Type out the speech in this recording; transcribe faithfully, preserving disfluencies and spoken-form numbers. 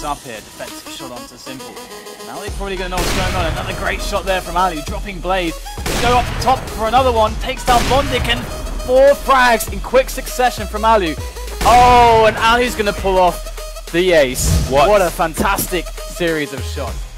things up here. Defensive shot onto Simple. Now they're probably going to know what's going on. Another great shot there from allu, dropping Blade. Go up top for another one, takes down Bondik, and four frags in quick succession from allu. Oh, and allu's going to pull off the ace. What? What a fantastic series of shots.